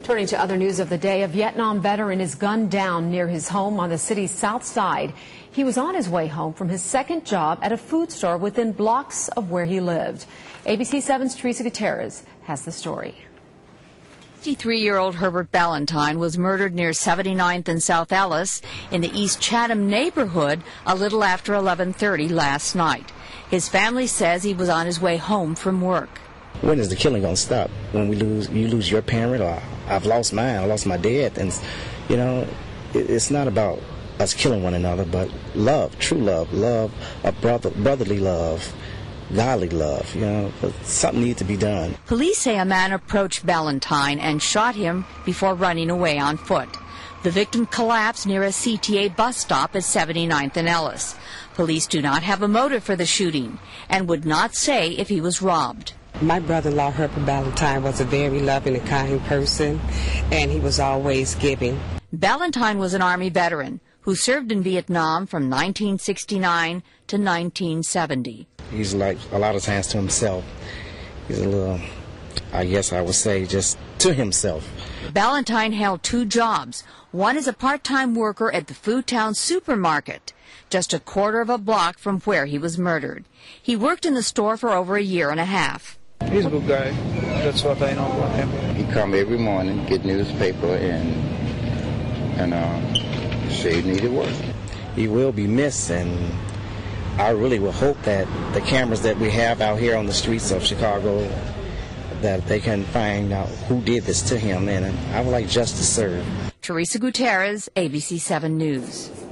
Turning to other news of the day, a Vietnam veteran is gunned down near his home on the city's south side. He was on his way home from his second job at a food store within blocks of where he lived. ABC 7's Teresa Gutierrez has the story. 53-year-old Herbert Ballantyne was murdered near 79th and South Ellis in the East Chatham neighborhood a little after 11:30 last night. His family says he was on his way home from work. When is the killing going to stop? When you lose your parent, or I've lost mine, I lost my dad, and you know, it's not about us killing one another, but love, true love, brotherly love, godly love. You know, something needs to be done. Police say a man approached Ballantyne and shot him before running away on foot. The victim collapsed near a CTA bus stop at 79th and Ellis. Police do not have a motive for the shooting and would not say if he was robbed. My brother-in-law, Herbert Ballantyne, was a very loving and kind person, and he was always giving. Ballantyne was an Army veteran who served in Vietnam from 1969 to 1970. He's like a lot of times to himself. He's a little, I guess I would say, just to himself. Ballantyne held two jobs. One as a part-time worker at the Foodtown supermarket, just a quarter of a block from where he was murdered. He worked in the store for over a year and a half. He's a good guy. That's what I know about him. He come every morning, get newspaper, and say he needed work. He will be missed, and I really would hope that the cameras that we have out here on the streets of Chicago, that they can find out who did this to him, and I would like justice served. Teresa Gutierrez, ABC 7 News.